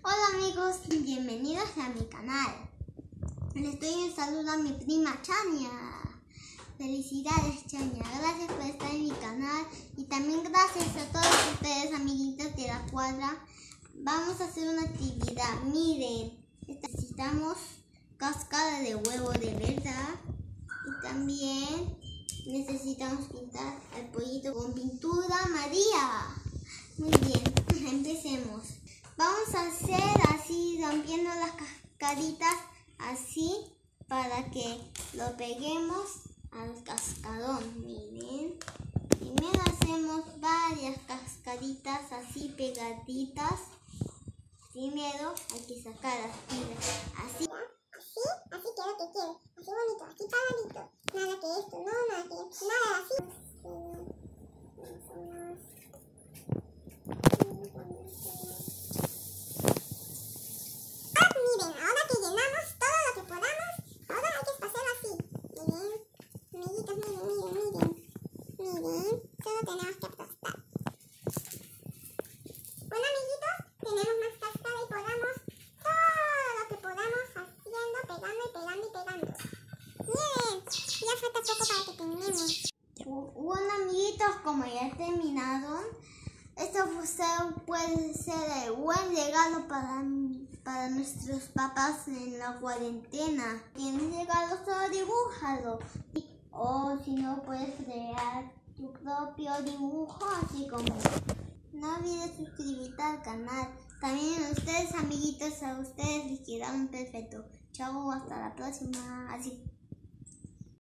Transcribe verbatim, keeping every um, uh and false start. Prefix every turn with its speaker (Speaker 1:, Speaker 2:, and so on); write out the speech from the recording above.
Speaker 1: Hola amigos, bienvenidos a mi canal. Les doy un saludo a mi prima Chania. Felicidades Chania, gracias por estar en mi canal y también gracias a todos ustedes amiguitos de la cuadra. Vamos a hacer una actividad, miren, necesitamos cáscara de huevo de verdad y también necesitamos pintar al pollito con pintura amarilla. Muy bien, empecemos. Vamos a hacer así, rompiendo las cascaritas así para que lo peguemos al cascarón. Miren, primero hacemos varias cascaritas así pegaditas. Primero hay que sacar las tiras así.
Speaker 2: Así, así quiero que quede, así bonito, así paradito. Nada que esto, no, nada que esto, nada así. Miren, ahora que llenamos todo lo que podamos, ahora hay que espaciarlo así. Miren, amiguitos, miren, miren, miren. Miren, solo tenemos que aplastar. Bueno, amiguitos, tenemos más cascada y podamos todo lo que podamos haciendo, pegando y pegando y pegando. Miren, ya falta poco para que terminemos.
Speaker 1: Bueno amiguitos, como ya terminaron, esto puede ser el buen regalo para, para nuestros papás en la cuarentena. Tienes regalo, solo dibújalo. O si no, puedes crear tu propio dibujo, así como. No olvides suscribirte al canal. También a ustedes amiguitos, a ustedes les queda un perfecto. Chao, hasta la próxima. Así.